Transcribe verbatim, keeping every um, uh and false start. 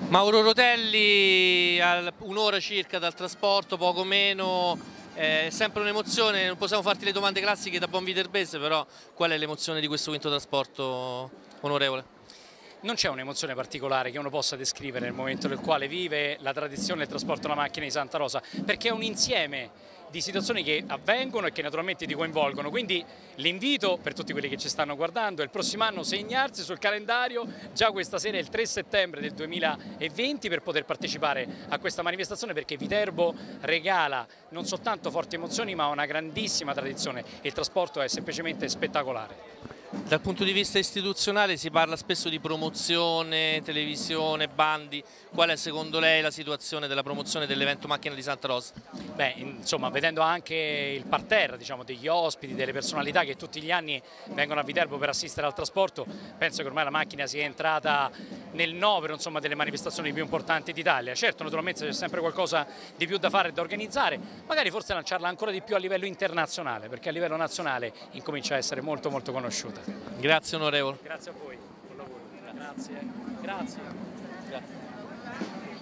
Mauro Rotelli, a un'ora circa dal trasporto, poco meno, è sempre un'emozione, non possiamo farti le domande classiche da buon viterbese, però qual è l'emozione di questo quinto trasporto, onorevole? Non c'è un'emozione particolare che uno possa descrivere nel momento nel quale vive la tradizione del trasporto alla macchina di Santa Rosa, perché è un insieme di situazioni che avvengono e che naturalmente ti coinvolgono, quindi l'invito per tutti quelli che ci stanno guardando è il prossimo anno segnarsi sul calendario, già questa sera è il tre settembre del duemilaventi, per poter partecipare a questa manifestazione, perché Viterbo regala non soltanto forti emozioni ma una grandissima tradizione e il trasporto è semplicemente spettacolare. Dal punto di vista istituzionale si parla spesso di promozione, televisione, bandi. Qual è secondo lei la situazione della promozione dell'evento Macchina di Santa Rosa? Beh, insomma, vedendo anche il parterre, diciamo, degli ospiti, delle personalità che tutti gli anni vengono a Viterbo per assistere al trasporto, penso che ormai la macchina sia entrata nel novero, insomma, delle manifestazioni più importanti d'Italia. Certo, naturalmente c'è sempre qualcosa di più da fare e da organizzare, magari forse lanciarla ancora di più a livello internazionale, perché a livello nazionale incomincia a essere molto molto conosciuta. Grazie onorevole. Grazie a voi, buon lavoro. Grazie. Grazie. Grazie.